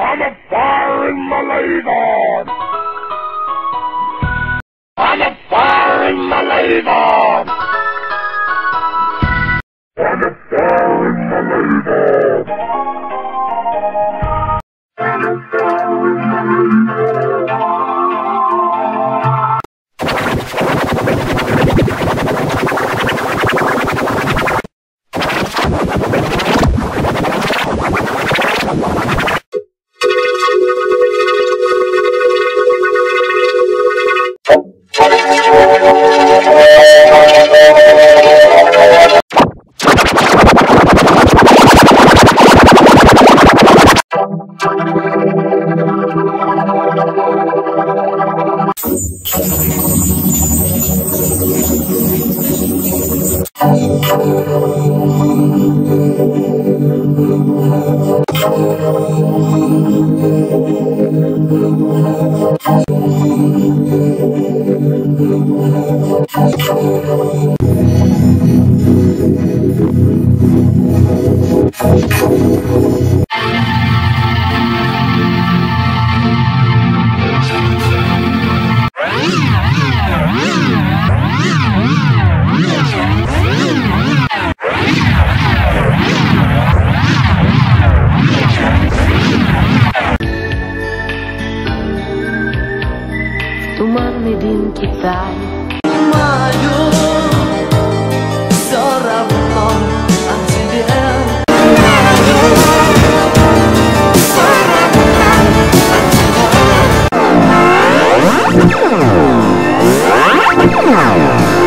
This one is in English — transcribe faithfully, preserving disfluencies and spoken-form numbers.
I'm a firing my leg on. I'm a firing my leg on. I'm a firing my leg on. I'm a firing my leg on. Туманный дым Китая. Понимаю, все равно от тебя. Все равно от тебя.